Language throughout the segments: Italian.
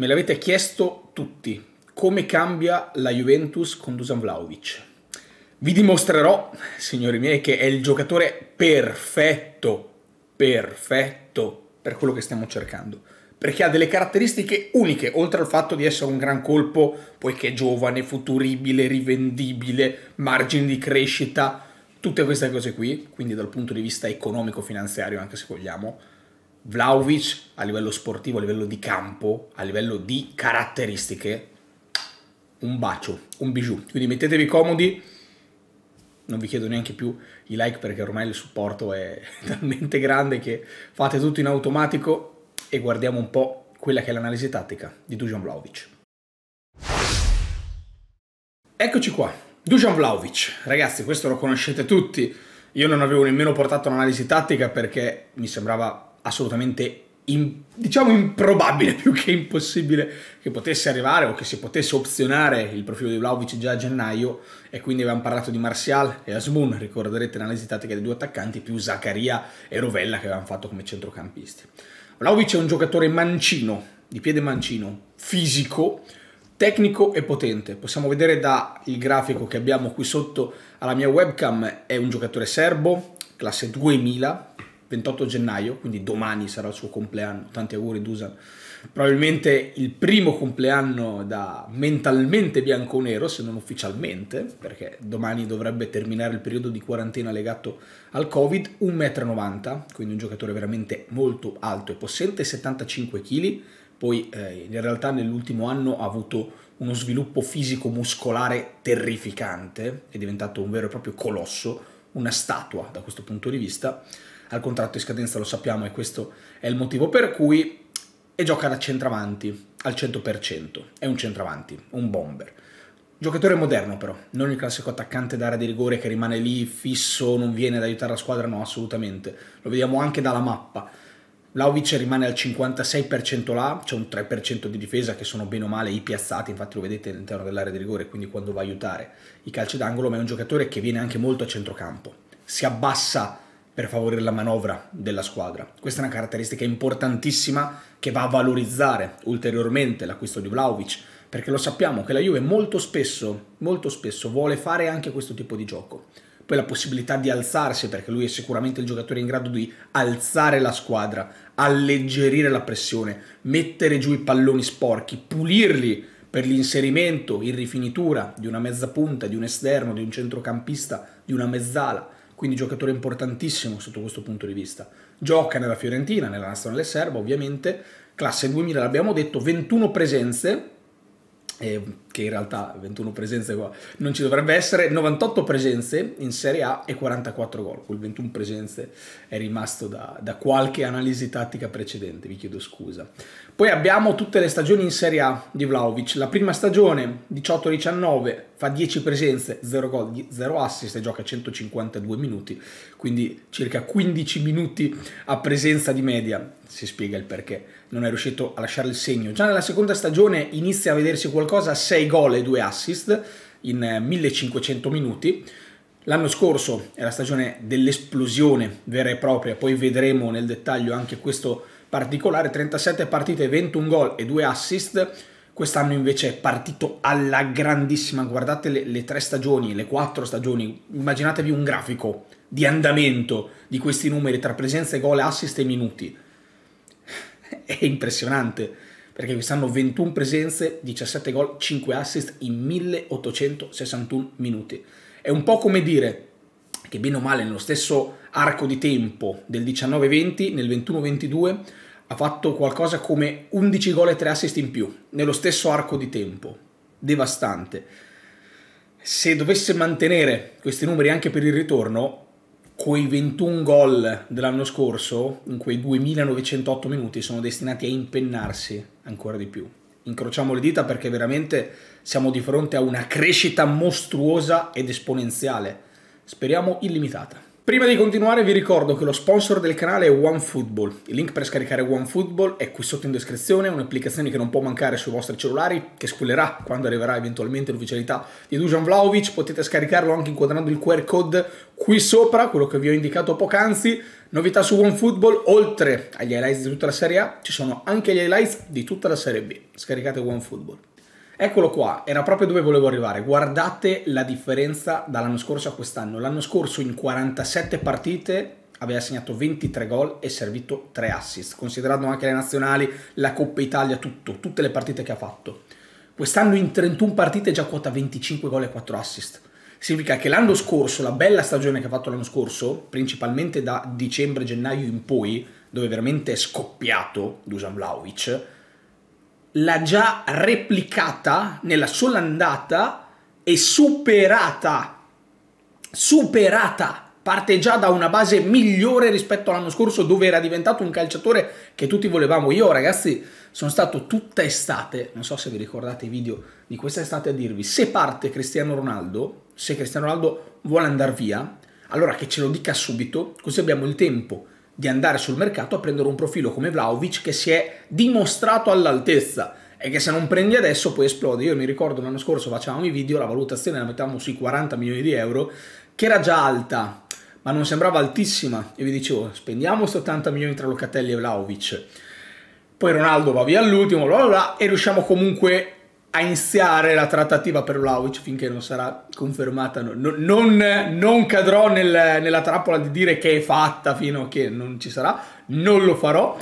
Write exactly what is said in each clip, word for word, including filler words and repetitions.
Me l'avete chiesto tutti, come cambia la Juventus con Dusan Vlahovic? Vi dimostrerò, signori miei, che è il giocatore perfetto, perfetto per quello che stiamo cercando. Perché ha delle caratteristiche uniche, oltre al fatto di essere un gran colpo, poiché è giovane, futuribile, rivendibile, margini di crescita, tutte queste cose qui, quindi dal punto di vista economico-finanziario anche se vogliamo. Vlahovic a livello sportivo, a livello di campo, a livello di caratteristiche, un bacio, un bijou. Quindi mettetevi comodi, non vi chiedo neanche più i like perché ormai il supporto è talmente grande che fate tutto in automatico e guardiamo un po' quella che è l'analisi tattica di Dusan Vlahovic. Eccoci qua, Dusan Vlahovic. Ragazzi, questo lo conoscete tutti. Io non avevo nemmeno portato un'analisi tattica perché mi sembrava assolutamente in, diciamo improbabile più che impossibile che potesse arrivare o che si potesse opzionare il profilo di Vlahovic già a gennaio, e quindi avevamo parlato di Martial e Azmoun, ricorderete l'analisi tattica dei due attaccanti, più Zaccaria e Rovella che avevamo fatto come centrocampisti. Vlahovic è un giocatore mancino, di piede mancino, fisico, tecnico e potente. Possiamo vedere dal grafico che abbiamo qui sotto alla mia webcam, è un giocatore serbo, classe duemila, ventotto gennaio, quindi domani sarà il suo compleanno. Tanti auguri Dusan, probabilmente il primo compleanno da mentalmente bianco-nero, se non ufficialmente, perché domani dovrebbe terminare il periodo di quarantena legato al Covid. Un metro e novanta, quindi un giocatore veramente molto alto e possente, settantacinque chili, poi eh, in realtà nell'ultimo anno ha avuto uno sviluppo fisico-muscolare terrificante, è diventato un vero e proprio colosso, una statua da questo punto di vista. Al contratto in scadenza lo sappiamo e questo è il motivo per cui, e gioca da centravanti al cento per cento, è un centravanti, un bomber. Giocatore moderno però, non il classico attaccante d'area di rigore che rimane lì fisso, non viene ad aiutare la squadra, no, assolutamente. Lo vediamo anche dalla mappa. Vlahovic rimane al cinquantasei per cento là, c'è un tre per cento di difesa che sono bene o male i piazzati, infatti lo vedete all'interno dell'area di rigore, quindi quando va a aiutare i calci d'angolo, ma è un giocatore che viene anche molto a centrocampo, si abbassa per favorire la manovra della squadra. Questa è una caratteristica importantissima che va a valorizzare ulteriormente l'acquisto di Vlahovic, perché lo sappiamo che la Juve molto spesso, molto spesso vuole fare anche questo tipo di gioco. Poi la possibilità di alzarsi, perché lui è sicuramente il giocatore in grado di alzare la squadra, alleggerire la pressione, mettere giù i palloni sporchi, pulirli per l'inserimento in rifinitura di una mezza punta, di un esterno, di un centrocampista, di una mezzala. Quindi giocatore importantissimo sotto questo punto di vista. Gioca nella Fiorentina, nella nazionale serba ovviamente, classe duemila l'abbiamo detto, ventuno presenze, eh, che in realtà ventuno presenze qua non ci dovrebbe essere, novantotto presenze in Serie A e quarantaquattro gol. Quel ventuno presenze è rimasto da, da qualche analisi tattica precedente, vi chiedo scusa. Poi abbiamo tutte le stagioni in Serie A di Vlahovic. La prima stagione, diciotto diciannove, fa dieci presenze, zero gol, zero assist e gioca centocinquantadue minuti, quindi circa quindici minuti a presenza di media. Si spiega il perché non è riuscito a lasciare il segno. Già nella seconda stagione inizia a vedersi qualcosa, sei gol e due assist in millecinquecento minuti. L'anno scorso è la stagione dell'esplosione vera e propria, poi vedremo nel dettaglio anche questo particolare, trentasette partite, ventuno gol e due assist. Quest'anno invece è partito alla grandissima, guardate le, le tre stagioni, le quattro stagioni, immaginatevi un grafico di andamento di questi numeri tra presenze, gol, assist e minuti. È impressionante, perché quest'anno ventuno presenze, diciassette gol, cinque assist in milleottocentosessantuno minuti. È un po' come dire che bene o male nello stesso arco di tempo del diciannove venti, nel ventuno ventidue ha fatto qualcosa come undici gol e tre assist in più, nello stesso arco di tempo. Devastante. Se dovesse mantenere questi numeri anche per il ritorno, quei ventuno gol dell'anno scorso, in quei duemilanovecentotto minuti, sono destinati a impennarsi ancora di più. Incrociamo le dita perché veramente siamo di fronte a una crescita mostruosa ed esponenziale. Speriamo illimitata. Prima di continuare vi ricordo che lo sponsor del canale è OneFootball. Il link per scaricare OneFootball è qui sotto in descrizione, è un'applicazione che non può mancare sui vostri cellulari, che spoilerà quando arriverà eventualmente l'ufficialità di Dusan Vlahovic. Potete scaricarlo anche inquadrando il Q R code qui sopra, quello che vi ho indicato poc'anzi. Novità su OneFootball, oltre agli highlights di tutta la Serie A, ci sono anche gli highlights di tutta la Serie B. Scaricate OneFootball. Eccolo qua, era proprio dove volevo arrivare. Guardate la differenza dall'anno scorso a quest'anno. L'anno scorso in quarantasette partite aveva segnato ventitré gol e servito tre assist, considerando anche le nazionali, la Coppa Italia, tutto, tutte le partite che ha fatto. Quest'anno in trentuno partite è già quota venticinque gol e quattro assist. Significa che l'anno scorso, la bella stagione che ha fatto l'anno scorso, principalmente da dicembre-gennaio in poi, dove veramente è scoppiato Dusan Vlahovic, l'ha già replicata nella sola andata e superata. Superata. Parte già da una base migliore rispetto all'anno scorso, dove era diventato un calciatore che tutti volevamo. Io, ragazzi, sono stato tutta estate, non so se vi ricordate i video di questa estate, a dirvi: se parte Cristiano Ronaldo, se Cristiano Ronaldo vuole andare via, allora che ce lo dica subito, così abbiamo il tempo di andare sul mercato a prendere un profilo come Vlahovic, che si è dimostrato all'altezza e che se non prendi adesso poi esplode. Io mi ricordo l'anno scorso facevamo i video, la valutazione la mettevamo sui quaranta milioni di euro, che era già alta, ma non sembrava altissima, e vi dicevo: spendiamo ottanta milioni tra Locatelli e Vlahovic, poi Ronaldo va via all'ultimo, bla bla bla, e riusciamo comunque a iniziare la trattativa per Vlahovic finché non sarà confermata. Non, non, non cadrò nel, nella trappola di dire che è fatta fino a che non ci sarà, non lo farò,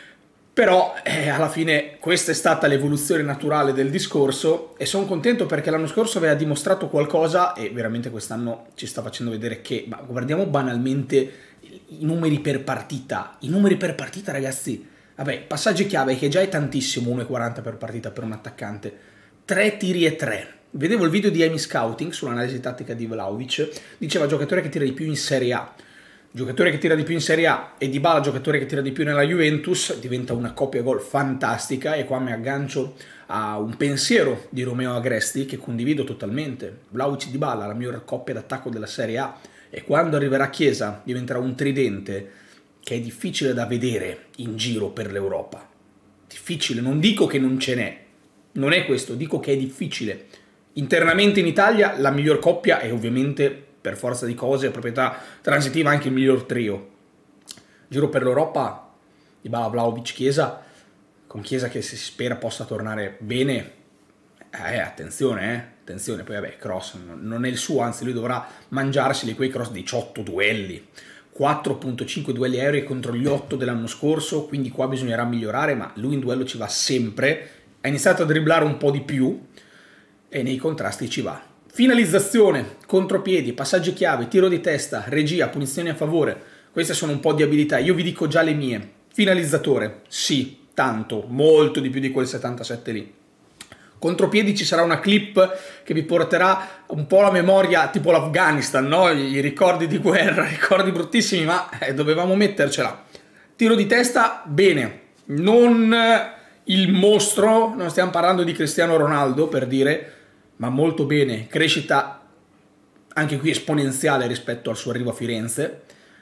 però eh, alla fine questa è stata l'evoluzione naturale del discorso, e sono contento perché l'anno scorso aveva dimostrato qualcosa e veramente quest'anno ci sta facendo vedere che, ma guardiamo banalmente i numeri per partita, i numeri per partita, ragazzi. Vabbè, passaggi chiave, che già è tantissimo, uno e quaranta per partita per un attaccante. tre tiri e tre. Vedevo il video di Amy Scouting sull'analisi tattica di Vlahovic, diceva giocatore che tira di più in Serie A. Giocatore che tira di più in Serie A e Dybala giocatore che tira di più nella Juventus, diventa una coppia gol fantastica, e qua mi aggancio a un pensiero di Romeo Agresti che condivido totalmente. Vlahovic e Dybala, la miglior coppia d'attacco della Serie A, e quando arriverà Chiesa diventerà un tridente che è difficile da vedere in giro per l'Europa. Difficile, non dico che non ce n'è, non è questo, dico che è difficile. Internamente in Italia la miglior coppia è ovviamente, per forza di cose, proprietà transitiva, anche il miglior trio. Giro per l'Europa, Dybala, Vlahovic, Chiesa, con Chiesa che si spera possa tornare bene, eh, attenzione, eh, attenzione, poi vabbè, cross non è il suo, anzi lui dovrà mangiarseli quei cross, diciotto duelli, quattro virgola cinque duelli aerei contro gli otto dell'anno scorso, quindi qua bisognerà migliorare, ma lui in duello ci va sempre, ha iniziato a dribblare un po' di più e nei contrasti ci va. Finalizzazione, contropiedi, passaggi chiave, tiro di testa, regia, punizioni a favore, queste sono un po' di abilità. Io vi dico già le mie. Finalizzatore, sì, tanto, molto di più di quel settantasette lì. Contropiedi ci sarà una clip che vi porterà un po' la memoria, tipo l'Afghanistan, no? I ricordi di guerra, ricordi bruttissimi, ma eh, dovevamo mettercela. Tiro di testa, bene, non il mostro, non stiamo parlando di Cristiano Ronaldo per dire, ma molto bene, crescita anche qui esponenziale rispetto al suo arrivo a Firenze.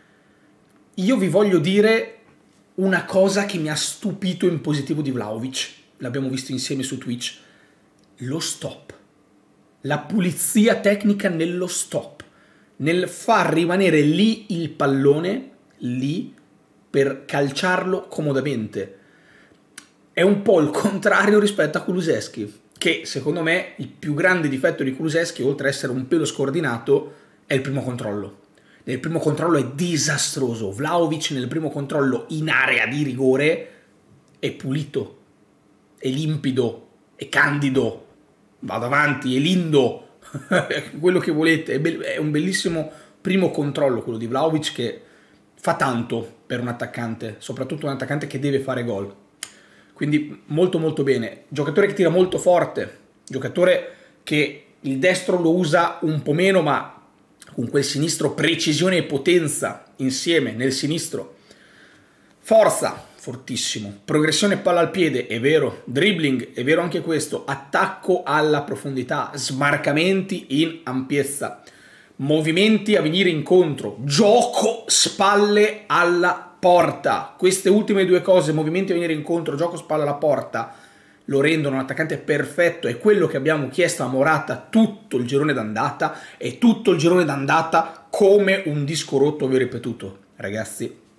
Io vi voglio dire una cosa che mi ha stupito in positivo di Vlahovic, l'abbiamo visto insieme su Twitch: lo stop, la pulizia tecnica nello stop, nel far rimanere lì il pallone, lì, per calciarlo comodamente. È un po' il contrario rispetto a Kulusevski, che secondo me il più grande difetto di Kulusevski, oltre ad essere un pelo scordinato, è il primo controllo. Nel primo controllo è disastroso. Vlahovic nel primo controllo in area di rigore è pulito, è limpido, è candido, vado avanti, è lindo, quello che volete. È, è un bellissimo primo controllo quello di Vlahovic, che fa tanto per un attaccante, soprattutto un attaccante che deve fare gol. Quindi molto molto bene. Giocatore che tira molto forte, giocatore che il destro lo usa un po' meno, ma con quel sinistro precisione e potenza insieme nel sinistro. Forza, fortissimo. Progressione palla al piede, è vero. Dribbling, è vero anche questo. Attacco alla profondità, smarcamenti in ampiezza, movimenti a venire incontro, gioco spalle alla porta. Queste ultime due cose, movimenti a venire incontro, gioco spalle alla porta, lo rendono un attaccante perfetto. È quello che abbiamo chiesto a Morata tutto il girone d'andata, e tutto il girone d'andata come un disco rotto vi ho ripetuto. Ragazzi,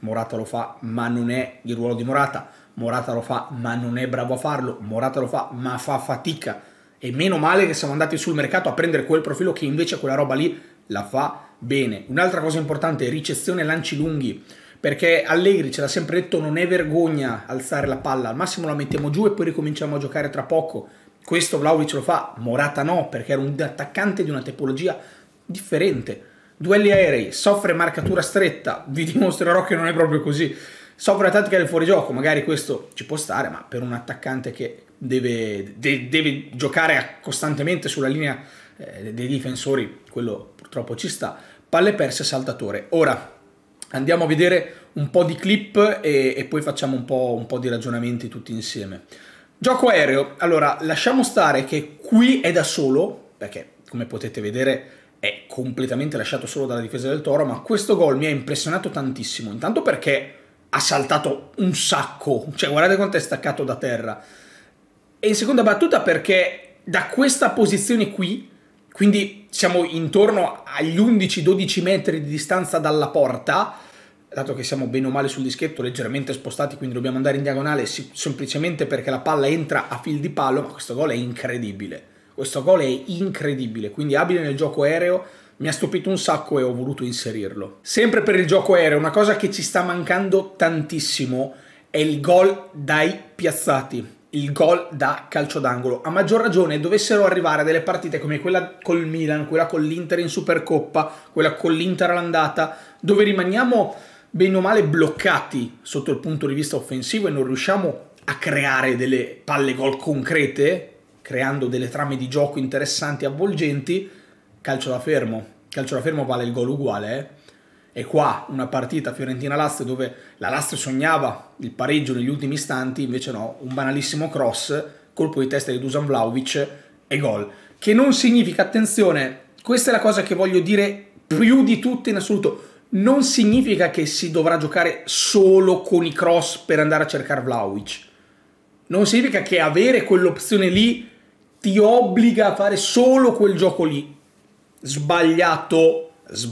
Morata lo fa, ma non è il ruolo di Morata. Morata lo fa, ma non è bravo a farlo. Morata lo fa, ma fa fatica. E meno male che siamo andati sul mercato a prendere quel profilo che invece quella roba lì la fa bene. Un'altra cosa importante, ricezione e lanci lunghi, perché Allegri ce l'ha sempre detto, non è vergogna alzare la palla, al massimo la mettiamo giù e poi ricominciamo a giocare tra poco. Questo Vlahovic lo fa, Morata no, perché era un attaccante di una tipologia differente. Duelli aerei, soffre marcatura stretta, vi dimostrerò che non è proprio così. Soffre la tattica del fuorigioco, magari questo ci può stare, ma per un attaccante che deve, de, deve giocare costantemente sulla linea eh, dei difensori, quello purtroppo ci sta. Palle perse, saltatore. Ora andiamo a vedere un po' di clip e, e poi facciamo un po', un po' di ragionamenti tutti insieme. Gioco aereo, allora lasciamo stare che qui è da solo, perché come potete vedere è completamente lasciato solo dalla difesa del Toro, ma questo gol mi ha impressionato tantissimo, intanto perché ha saltato un sacco, cioè guardate quanto è staccato da terra, e in seconda battuta perché da questa posizione qui, quindi siamo intorno agli undici dodici metri di distanza dalla porta, dato che siamo bene o male sul dischetto, leggermente spostati, quindi dobbiamo andare in diagonale semplicemente perché la palla entra a fil di palo, ma questo gol è incredibile. Questo gol è incredibile, quindi abile nel gioco aereo, mi ha stupito un sacco e ho voluto inserirlo. Sempre per il gioco aereo, una cosa che ci sta mancando tantissimo è il gol dai piazzati, il gol da calcio d'angolo. A maggior ragione dovessero arrivare delle partite come quella col Milan, quella con l'Inter in Supercoppa, quella con l'Inter all'andata, dove rimaniamo bene o male bloccati sotto il punto di vista offensivo e non riusciamo a creare delle palle gol concrete, creando delle trame di gioco interessanti e avvolgenti. Calcio da fermo. Calcio da fermo vale il gol uguale, eh? E qua una partita Fiorentina-Lazio dove la Lazio sognava il pareggio negli ultimi istanti, invece no, un banalissimo cross, colpo di testa di Dusan Vlahovic e gol. Che non significa, attenzione, questa è la cosa che voglio dire più di tutte in assoluto, non significa che si dovrà giocare solo con i cross per andare a cercare Vlahovic. Non significa che avere quell'opzione lì ti obbliga a fare solo quel gioco lì. Sbagliato,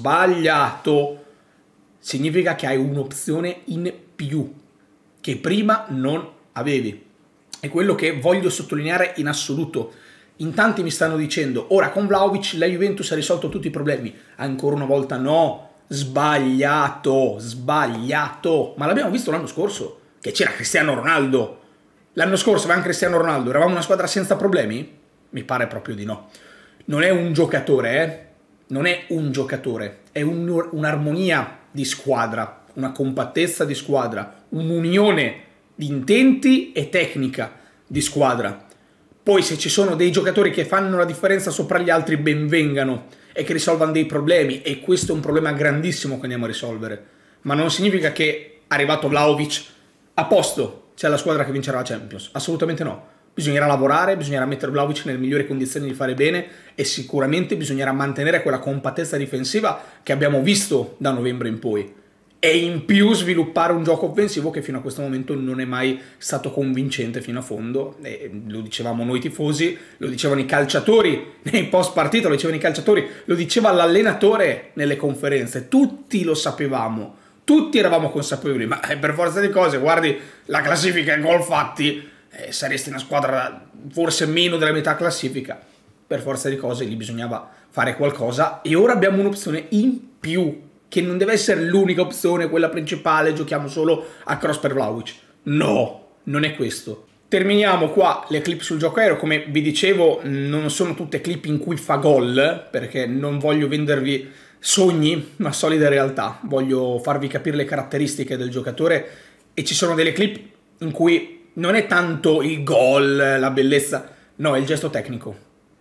sbagliato. Significa che hai un'opzione in più che prima non avevi. È quello che voglio sottolineare in assoluto. In tanti mi stanno dicendo, ora con Vlahovic la Juventus ha risolto tutti i problemi. Ancora una volta no, sbagliato, sbagliato. Ma l'abbiamo visto l'anno scorso, che c'era Cristiano Ronaldo. L'anno scorso avevamo Cristiano Ronaldo, eravamo una squadra senza problemi? Mi pare proprio di no. Non è un giocatore, eh? Non è un giocatore, è un, un'armonia di squadra, una compattezza di squadra, un'unione di intenti e tecnica di squadra. Poi se ci sono dei giocatori che fanno la differenza sopra gli altri, ben vengano, e che risolvano dei problemi, e questo è un problema grandissimo che andiamo a risolvere. Ma non significa che arrivato Vlahovic, a posto, c'è la squadra che vincerà la Champions. Assolutamente no. Bisognerà lavorare, bisognerà mettere Vlahovic nelle migliori condizioni di fare bene e sicuramente bisognerà mantenere quella compattezza difensiva che abbiamo visto da novembre in poi. E in più sviluppare un gioco offensivo che fino a questo momento non è mai stato convincente fino a fondo. E lo dicevamo noi tifosi, lo dicevano i calciatori nei post partita, lo dicevano i calciatori, lo diceva l'allenatore nelle conferenze. Tutti lo sapevamo, tutti eravamo consapevoli, ma per forza di cose, guardi la classifica e gol fatti, eh, saresti una squadra forse meno della metà classifica. Per forza di cose lì bisognava fare qualcosa e ora abbiamo un'opzione in più, che non deve essere l'unica opzione, quella principale, giochiamo solo a cross per Vlahovic. No, non è questo. Terminiamo qua le clip sul gioco aereo. Come vi dicevo, non sono tutte clip in cui fa gol, perché non voglio vendervi sogni, ma solide realtà. Voglio farvi capire le caratteristiche del giocatore e ci sono delle clip in cui non è tanto il gol, la bellezza, no, è il gesto tecnico.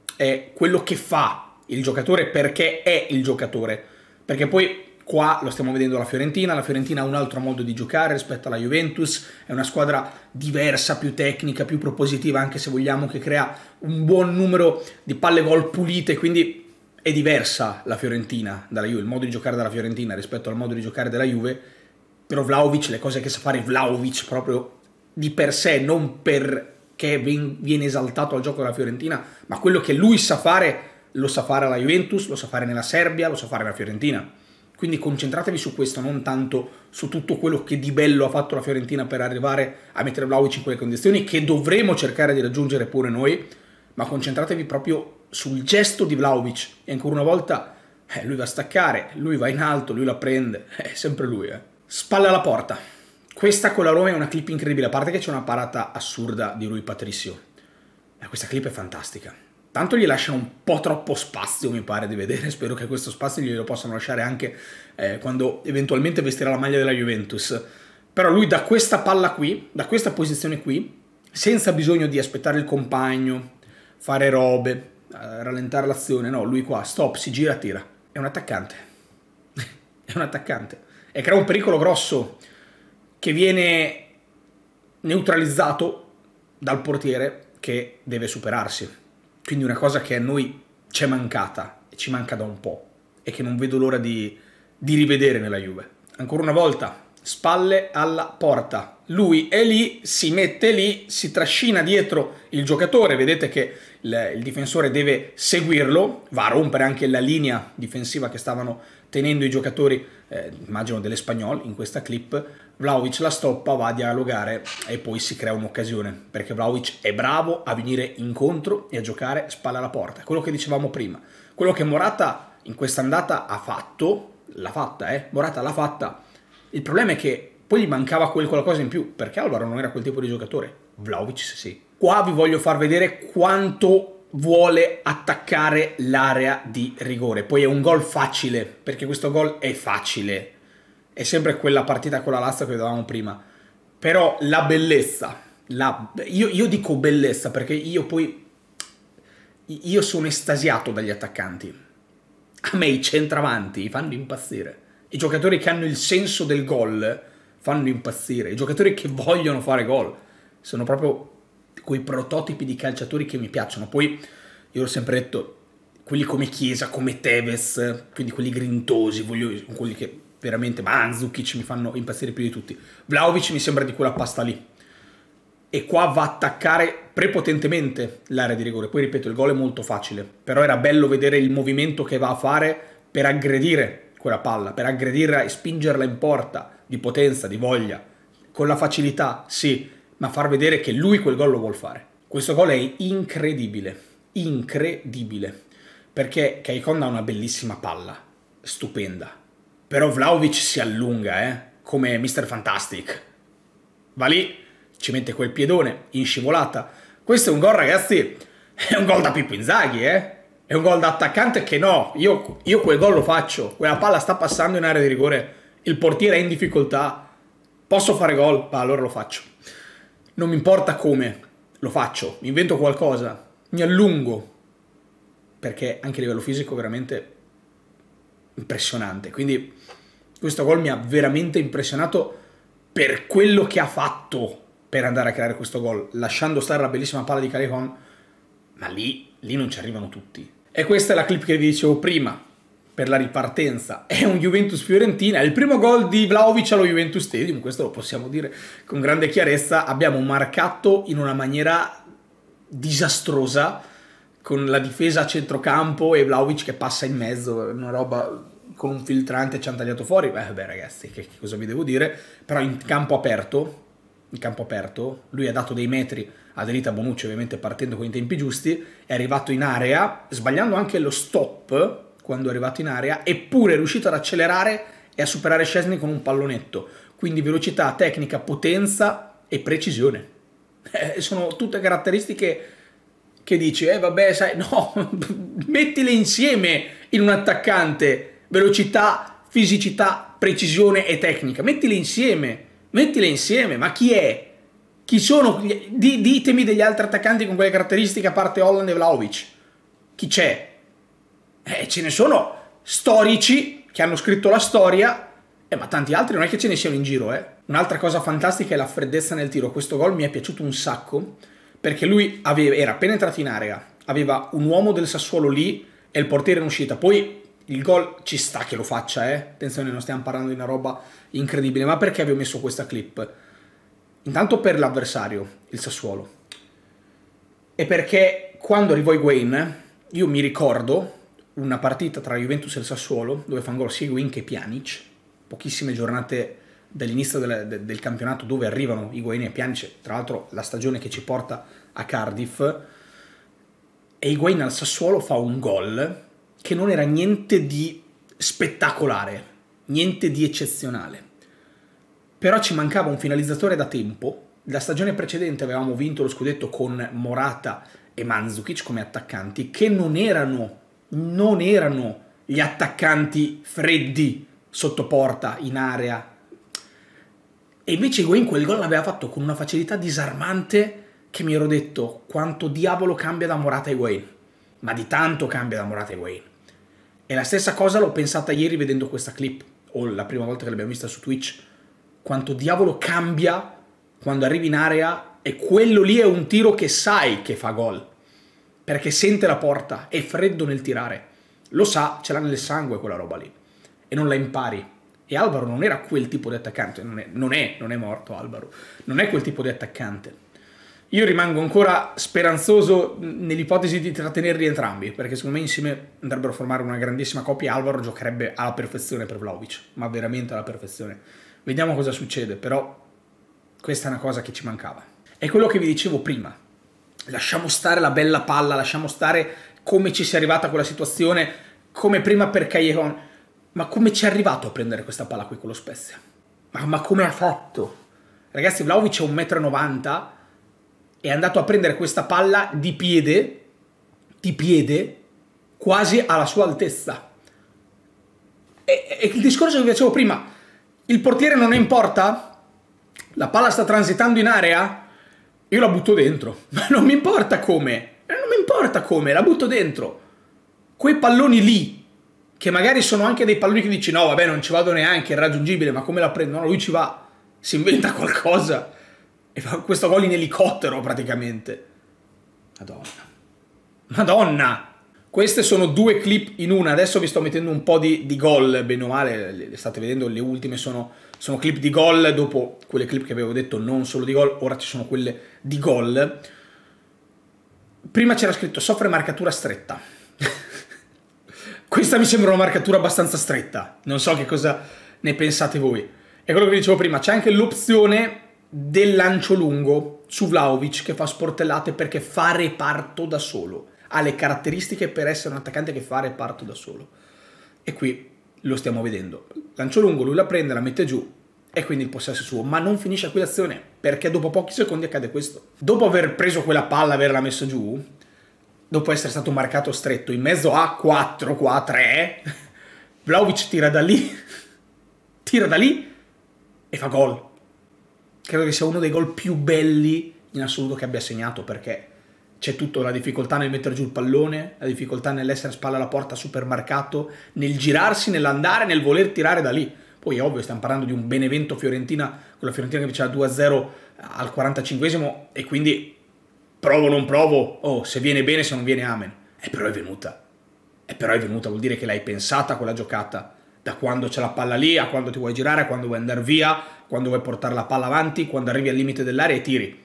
È quello che fa il giocatore perché è il giocatore. Perché poi qua lo stiamo vedendo la Fiorentina, la Fiorentina ha un altro modo di giocare rispetto alla Juventus, è una squadra diversa, più tecnica, più propositiva, anche se vogliamo, che crea un buon numero di palle gol pulite, quindi è diversa la Fiorentina dalla Juve, il modo di giocare della Fiorentina rispetto al modo di giocare della Juve, però Vlahovic, le cose che sa fare Vlahovic proprio di per sé, non perché viene esaltato al gioco della Fiorentina, ma quello che lui sa fare, lo sa fare alla Juventus, lo sa fare nella Serbia, lo sa fare alla Fiorentina. Quindi concentratevi su questo, non tanto su tutto quello che di bello ha fatto la Fiorentina per arrivare a mettere Vlahovic in quelle condizioni, che dovremo cercare di raggiungere pure noi, ma concentratevi proprio sul gesto di Vlahovic. E ancora una volta, eh, lui va a staccare, lui va in alto, lui la prende, è sempre lui. Eh. Spalle alla porta. Questa con la Roma è una clip incredibile, a parte che c'è una parata assurda di Rui Patricio. Eh, questa clip è fantastica. Tanto gli lasciano un po' troppo spazio, mi pare di vedere. Spero che questo spazio glielo possano lasciare anche eh, quando eventualmente vestirà la maglia della Juventus. Però lui da questa palla qui, da questa posizione qui, senza bisogno di aspettare il compagno, fare robe, eh, rallentare l'azione, no, lui qua, stop, si gira, tira. È un attaccante. È un attaccante. E crea un pericolo grosso che viene neutralizzato dal portiere che deve superarsi. Quindi una cosa che a noi ci è mancata, e ci manca da un po', e che non vedo l'ora di, di rivedere nella Juve. Ancora una volta, spalle alla porta. Lui è lì, si mette lì, si trascina dietro il giocatore, vedete che il, il difensore deve seguirlo, va a rompere anche la linea difensiva che stavano tenendo i giocatori, eh, immagino dell'Espagnol in questa clip. Vlahovic la stoppa, va a dialogare e poi si crea un'occasione, perché Vlahovic è bravo a venire incontro e a giocare spalla alla porta. Quello che dicevamo prima, quello che Morata in questa andata ha fatto, l'ha fatta, eh, Morata l'ha fatta. Il problema è che poi gli mancava quel qualcosa in più, perché Alvaro non era quel tipo di giocatore. Vlahovic sì. Qua vi voglio far vedere quanto vuole attaccare l'area di rigore. Poi è un gol facile, perché questo gol è facile. È sempre quella partita con la Lazio che vedevamo prima. Però la bellezza, la, io, io dico bellezza perché io poi io sono estasiato dagli attaccanti. A me i centravanti fanno impazzire. I giocatori che hanno il senso del gol fanno impazzire. I giocatori che vogliono fare gol sono proprio quei prototipi di calciatori che mi piacciono. Poi io l'ho sempre detto, quelli come Chiesa, come Tevez, quindi quelli grintosi, voglio, quelli che veramente, Mandzukic mi fanno impazzire più di tutti. Vlahovic mi sembra di quella pasta lì. E qua va a attaccare prepotentemente l'area di rigore. Poi ripeto, il gol è molto facile, però era bello vedere il movimento che va a fare per aggredire quella palla, per aggredirla e spingerla in porta, di potenza, di voglia, con la facilità, sì, ma far vedere che lui quel gol lo vuol fare. Questo gol è incredibile, incredibile, perché Kaikon ha una bellissima palla, stupenda, però Vlahovic si allunga, eh, come mister Fantastic. Va lì, ci mette quel piedone in scivolata. Questo è un gol, ragazzi, è un gol da Pippo Inzaghi, eh? È un gol da attaccante che no, io, io quel gol lo faccio. Quella palla sta passando in area di rigore, il portiere è in difficoltà, posso fare gol? Ma allora lo faccio. Non mi importa come, lo faccio, mi invento qualcosa, mi allungo, perché anche a livello fisico veramente impressionante. Quindi questo gol mi ha veramente impressionato per quello che ha fatto per andare a creare questo gol, lasciando stare la bellissima palla di Kaikon, ma lì, lì non ci arrivano tutti. E questa è la clip che vi dicevo prima, per la ripartenza. È un Juventus-Fiorentina, è il primo gol di Vlahovic allo Juventus Stadium, questo lo possiamo dire con grande chiarezza. Abbiamo marcato in una maniera disastrosa, con la difesa a centrocampo e Vlahovic che passa in mezzo, una roba con un filtrante ci hanno tagliato fuori. Beh, beh ragazzi, che, che cosa vi devo dire? Però in campo aperto, in campo aperto, lui ha dato dei metri a Delita Bonucci, ovviamente partendo con i tempi giusti, è arrivato in area, sbagliando anche lo stop quando è arrivato in area, eppure è riuscito ad accelerare e a superare Szczesny con un pallonetto. Quindi velocità, tecnica, potenza e precisione. Eh, sono tutte caratteristiche che dici, eh vabbè, sai, no, mettile insieme in un attaccante, velocità, fisicità, precisione e tecnica, mettile insieme, mettile insieme, ma chi è? Chi sono? D ditemi degli altri attaccanti con quelle caratteristiche a parte Haaland e Vlahovic. Chi c'è? Eh, ce ne sono storici che hanno scritto la storia, eh, ma tanti altri non è che ce ne siano in giro, eh. Un'altra cosa fantastica è la freddezza nel tiro. Questo gol mi è piaciuto un sacco, perché lui aveva, era appena entrato in area, aveva un uomo del Sassuolo lì e il portiere in uscita. Poi il gol ci sta che lo faccia, eh. Attenzione, non stiamo parlando di una roba incredibile. Ma perché avevo messo questa clip? Intanto per l'avversario, il Sassuolo, e perché quando arrivò Higuain io mi ricordo una partita tra Juventus e il Sassuolo, dove fanno gol sia Higuain che Pjanic, pochissime giornate dall'inizio del, del, del campionato dove arrivano Higuain e Pjanic, tra l'altro la stagione che ci porta a Cardiff, e Higuain al Sassuolo fa un gol che non era niente di spettacolare, niente di eccezionale, però ci mancava un finalizzatore da tempo. La stagione precedente avevamo vinto lo scudetto con Morata e Mandzukic come attaccanti, che non erano, non erano gli attaccanti freddi sotto porta, in area. E invece Higuain quel gol l'aveva fatto con una facilità disarmante che mi ero detto quanto diavolo cambia da Morata a Higuain. Ma di tanto cambia da Morata a Higuain. E la stessa cosa l'ho pensata ieri vedendo questa clip, o la prima volta che l'abbiamo vista su Twitch. Quanto diavolo cambia quando arrivi in area e quello lì è un tiro che sai che fa gol, perché sente la porta, è freddo nel tirare, lo sa, ce l'ha nel sangue quella roba lì, e non la impari. E Alvaro non era quel tipo di attaccante, non è, non è, non è morto Alvaro, non è quel tipo di attaccante. Io rimango ancora speranzoso nell'ipotesi di trattenerli entrambi, perché secondo me insieme andrebbero a formare una grandissima coppia. Alvaro giocherebbe alla perfezione per Vlahovic, ma veramente alla perfezione. Vediamo cosa succede, però questa è una cosa che ci mancava. È quello che vi dicevo prima. Lasciamo stare la bella palla, lasciamo stare come ci sia arrivata quella situazione, come prima per Callejon. Ma come ci è arrivato a prendere questa palla qui con lo Spezia? Ma, ma come ha fatto? Ragazzi, Vlahovic è un metro e novanta, è andato a prendere questa palla di piede, di piede, quasi alla sua altezza. E, e il discorso che vi dicevo prima, il portiere non ne importa? La palla sta transitando in area? Io la butto dentro. Ma non mi importa come. Non mi importa come, la butto dentro. Quei palloni lì, che magari sono anche dei palloni che dici no, vabbè, non ci vado neanche, è irraggiungibile, ma come la prendo? No, lui ci va, si inventa qualcosa e fa questo gol in elicottero praticamente. Madonna. Madonna! Queste sono due clip in una. Adesso vi sto mettendo un po' di, di gol, bene o male, le state vedendo, le ultime sono, sono clip di gol, dopo quelle clip che avevo detto non solo di gol, ora ci sono quelle di gol. Prima c'era scritto soffre marcatura stretta. Questa mi sembra una marcatura abbastanza stretta, non so che cosa ne pensate voi. E quello che vi dicevo prima, c'è anche l'opzione del lancio lungo su Vlahovic che fa sportellate perché fa reparto da solo. Ha le caratteristiche per essere un attaccante che fa reparto da solo. E qui lo stiamo vedendo. Lancio lungo, lui la prende, la mette giù e quindi il possesso è suo. Ma non finisce qui l'azione, perché dopo pochi secondi accade questo. Dopo aver preso quella palla, averla messa giù, dopo essere stato marcato stretto in mezzo a quattro, qua a tre, Vlahovic tira da lì, tira da lì e fa gol. Credo che sia uno dei gol più belli in assoluto che abbia segnato, perché c'è tutta la difficoltà nel mettere giù il pallone, la difficoltà nell'essere a spalla alla porta super marcato, nel girarsi, nell'andare, nel voler tirare da lì. Poi è ovvio, stiamo parlando di un Benevento-Fiorentina, con la Fiorentina che vinceva due a zero al quarantacinquesimo e quindi provo o non provo, oh, se viene bene, se non viene amen. E però è venuta. E però è venuta, vuol dire che l'hai pensata quella giocata. Da quando c'è la palla lì, a quando ti vuoi girare, a quando vuoi andare via, quando vuoi portare la palla avanti, quando arrivi al limite dell'area e tiri.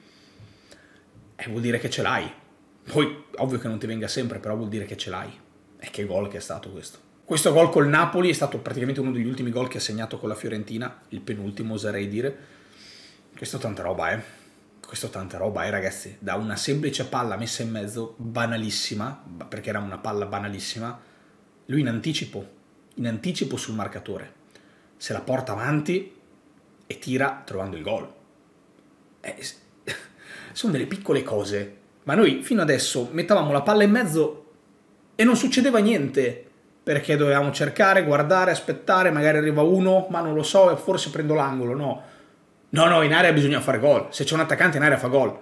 E vuol dire che ce l'hai. Poi, ovvio che non ti venga sempre, però vuol dire che ce l'hai. E che gol che è stato questo. Questo gol col Napoli è stato praticamente uno degli ultimi gol che ha segnato con la Fiorentina, il penultimo oserei dire. Questo è tanta roba, eh. Questo è tanta roba, eh, ragazzi. Da una semplice palla messa in mezzo, banalissima, perché era una palla banalissima, lui in anticipo, in anticipo sul marcatore. Se la porta avanti e tira trovando il gol. Eh, sono delle piccole cose. Ma noi fino adesso mettavamo la palla in mezzo e non succedeva niente, perché dovevamo cercare, guardare, aspettare, magari arriva uno, ma non lo so, e forse prendo l'angolo, no. No, no, in area bisogna fare gol. Se c'è un attaccante in area fa gol.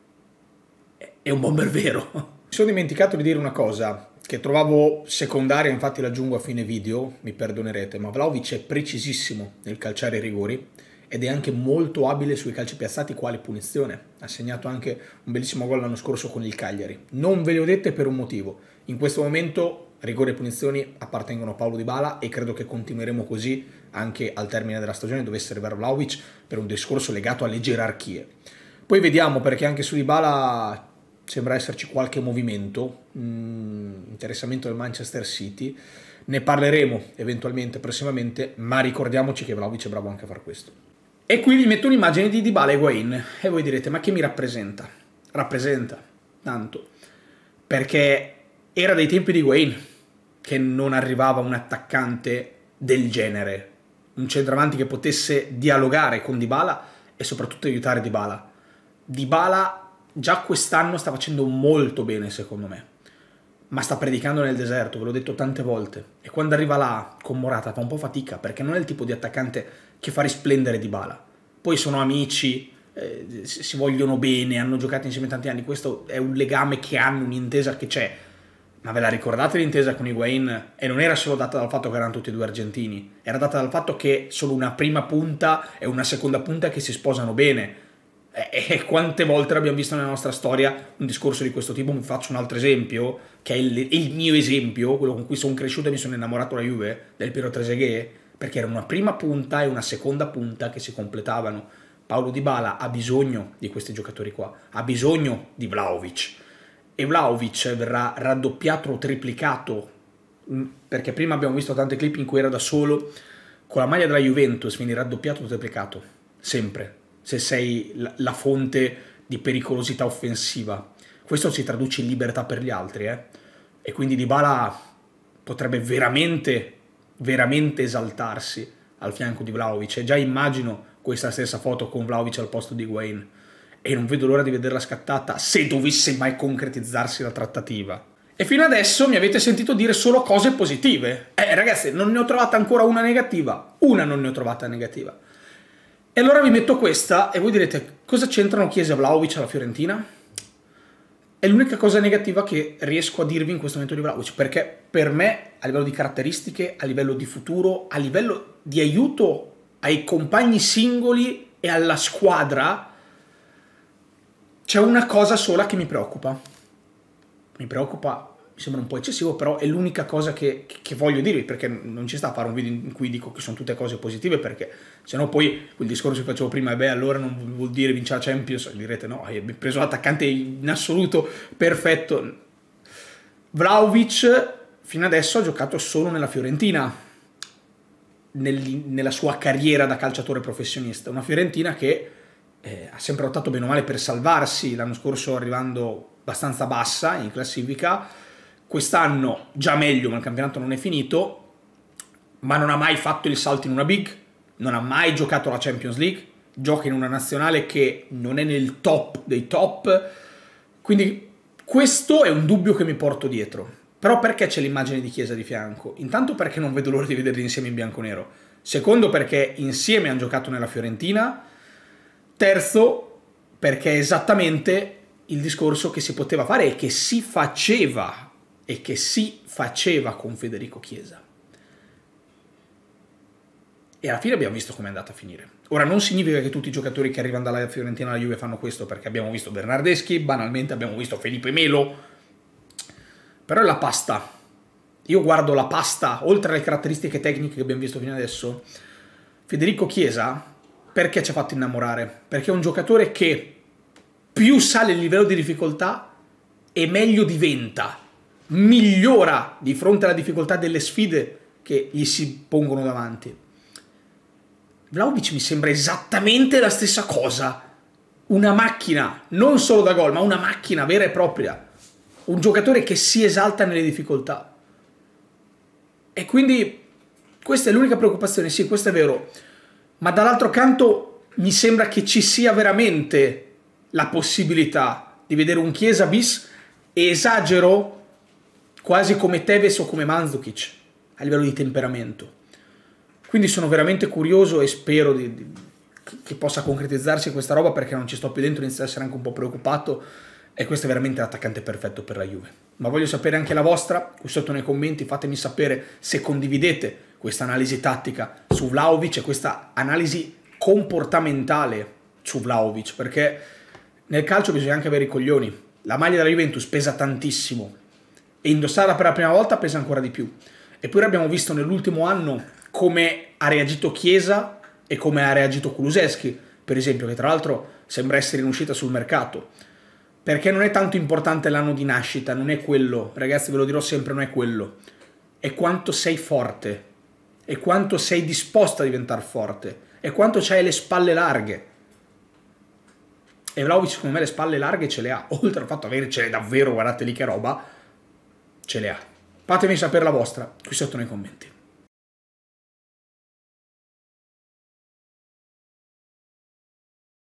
È un bomber vero. Mi sono dimenticato di dire una cosa che trovavo secondaria, infatti l'aggiungo a fine video, mi perdonerete, ma Vlahovic è precisissimo nel calciare i rigori ed è anche molto abile sui calci piazzati quale punizione. Ha segnato anche un bellissimo gol l'anno scorso con il Cagliari. Non ve le ho dette per un motivo. In questo momento rigori e punizioni appartengono a Paulo Dybala e credo che continueremo così anche al termine della stagione, dovesse arrivare Vlahovic, per un discorso legato alle gerarchie. Poi vediamo, perché anche su Dybala sembra esserci qualche movimento, mh, interessamento del Manchester City, ne parleremo eventualmente prossimamente, ma ricordiamoci che Vlahovic è bravo anche a far questo. E qui vi metto un'immagine di Dybala e Higuain e voi direte ma che mi rappresenta? Rappresenta tanto, perché era dei tempi di Higuain che non arrivava un attaccante del genere, un centravanti che potesse dialogare con Dybala e soprattutto aiutare Dybala. Dybala già quest'anno sta facendo molto bene secondo me, ma sta predicando nel deserto, ve l'ho detto tante volte, e quando arriva là con Morata fa un po' fatica perché non è il tipo di attaccante che fa risplendere Dybala. Poi sono amici, eh, si vogliono bene, hanno giocato insieme tanti anni, questo è un legame che hanno, un'intesa che c'è. Ma ve la ricordate l'intesa con Higuain? E non era solo data dal fatto che erano tutti e due argentini, era data dal fatto che solo una prima punta e una seconda punta che si sposano bene. E, e quante volte l'abbiamo visto nella nostra storia un discorso di questo tipo? Vi faccio un altro esempio, che è il, il mio esempio, quello con cui sono cresciuto e mi sono innamorato della Juve, del Piero Trezeguet, perché era una prima punta e una seconda punta che si completavano. Paulo Dybala ha bisogno di questi giocatori qua, ha bisogno di Vlahovic. E Vlahovic verrà raddoppiato o triplicato, perché prima abbiamo visto tante clip in cui era da solo, con la maglia della Juventus vieni raddoppiato o triplicato, sempre, se sei la, la fonte di pericolosità offensiva. Questo si traduce in libertà per gli altri, eh? E quindi Dybala potrebbe veramente, veramente esaltarsi al fianco di Vlahovic, e già immagino questa stessa foto con Vlahovic al posto di Higuain. E non vedo l'ora di vederla scattata, se dovesse mai concretizzarsi la trattativa. E fino adesso mi avete sentito dire solo cose positive. Eh ragazzi, non ne ho trovata ancora una negativa. Una non ne ho trovata negativa. E allora vi metto questa e voi direte, cosa c'entrano Chiesa e Vlahovic alla Fiorentina? È l'unica cosa negativa che riesco a dirvi in questo momento di Vlahovic, perché per me, a livello di caratteristiche, a livello di futuro, a livello di aiuto ai compagni singoli e alla squadra, c'è una cosa sola che mi preoccupa. Mi preoccupa, mi sembra un po' eccessivo, però è l'unica cosa che, che voglio dirvi, perché non ci sta a fare un video in cui dico che sono tutte cose positive, perché sennò poi quel discorso che facevo prima, e beh, allora non vuol dire vincere la Champions, direte no, hai preso l'attaccante in assoluto perfetto. Vlahovic fino adesso ha giocato solo nella Fiorentina, nel, nella sua carriera da calciatore professionista, una Fiorentina che Eh, ha sempre lottato bene o male per salvarsi, l'anno scorso arrivando abbastanza bassa in classifica, quest'anno già meglio ma il campionato non è finito, ma non ha mai fatto il salto in una big, non ha mai giocato la Champions League, gioca in una nazionale che non è nel top dei top, quindi questo è un dubbio che mi porto dietro. Però perché c'è l'immagine di Chiesa di fianco? Intanto perché non vedo l'ora di vederli insieme in bianconero, secondo perché insieme hanno giocato nella Fiorentina, terzo, perché è esattamente il discorso che si poteva fare e che si faceva e che si faceva con Federico Chiesa. E alla fine abbiamo visto come è andata a finire. Ora non significa che tutti i giocatori che arrivano dalla Fiorentina alla Juve fanno questo, perché abbiamo visto Bernardeschi, banalmente abbiamo visto Felipe Melo, però è la pasta. Io guardo la pasta, oltre alle caratteristiche tecniche che abbiamo visto fino adesso, Federico Chiesa. Perché ci ha fatto innamorare? Perché è un giocatore che più sale il livello di difficoltà e meglio diventa, migliora di fronte alla difficoltà delle sfide che gli si pongono davanti. Vlahovic mi sembra esattamente la stessa cosa, una macchina, non solo da gol, ma una macchina vera e propria, un giocatore che si esalta nelle difficoltà. E quindi questa è l'unica preoccupazione, sì, questo è vero. Ma dall'altro canto mi sembra che ci sia veramente la possibilità di vedere un Chiesa bis, e esagero, quasi come Tevez o come Mandzukic a livello di temperamento. Quindi sono veramente curioso e spero di, di, che possa concretizzarsi questa roba, perché non ci sto più dentro, inizio ad essere anche un po' preoccupato, e questo è veramente l'attaccante perfetto per la Juve. Ma voglio sapere anche la vostra, qui sotto nei commenti fatemi sapere se condividete questa analisi tattica su Vlahovic e questa analisi comportamentale su Vlahovic, perché nel calcio bisogna anche avere i coglioni. La maglia della Juventus pesa tantissimo e indossarla per la prima volta pesa ancora di più. Eppure abbiamo visto nell'ultimo anno come ha reagito Chiesa e come ha reagito Kulusevski, per esempio, che tra l'altro sembra essere in uscita sul mercato. Perché non è tanto importante l'anno di nascita, non è quello, ragazzi, ve lo dirò sempre, non è quello. È quanto sei forte, è quanto sei disposto a diventare forte, è quanto c'hai le spalle larghe. E Vlahovic secondo me le spalle larghe ce le ha, oltre al fatto di avercele davvero, guardate lì che roba, ce le ha. Fatemi sapere la vostra qui sotto nei commenti.